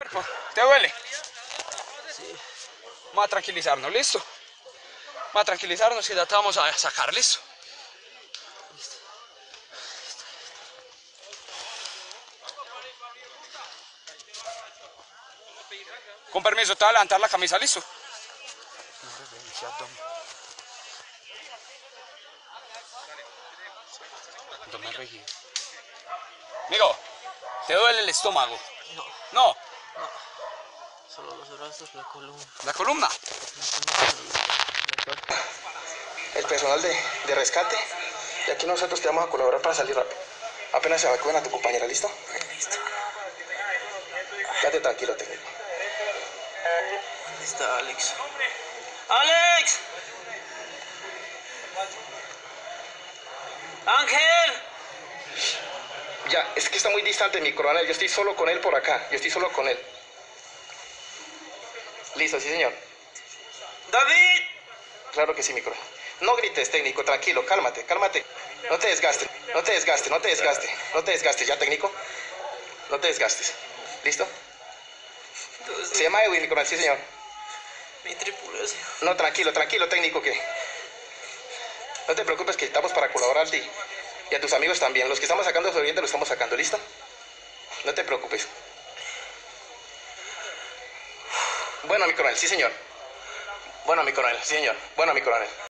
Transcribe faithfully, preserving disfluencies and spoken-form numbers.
¿Te duele? Sí. Vamos a tranquilizarnos, ¿listo? Vamos a tranquilizarnos y ya te vamos a sacar, ¿listo? Con permiso, te voy a levantar la camisa, ¿listo? Amigo, ¿te duele el estómago? No, No. no. Solo los brazos, la columna. ¿La columna? El personal de, de rescate. Y aquí nosotros te vamos a colaborar para salir rápido. Apenas se evacúen a tu compañera, ¿listo? Listo. Quédate tranquilo, técnico. ¿Dónde está Alex? ¡Alex! ¡Ángel! Ya, es que está muy distante mi coronel. Yo estoy solo con él por acá. Yo estoy solo con él. Listo, sí, señor. ¡David! Claro que sí, mi coronel. No grites, técnico. Tranquilo, cálmate, cálmate. No te desgastes, no te desgastes, no te desgastes. No te desgastes, ¿ya, técnico? No te desgastes. ¿Listo? Se llama Edwin, mi coronel, sí, señor. Mi tripulación. No, tranquilo, tranquilo, técnico, que... No te preocupes, que estamos para colaborarte y, y a tus amigos también. Los que estamos sacando sobre lo estamos sacando, ¿listo? No te preocupes. Bueno, mi coronel, sí, señor. Bueno, mi coronel, sí, señor. Bueno, mi coronel.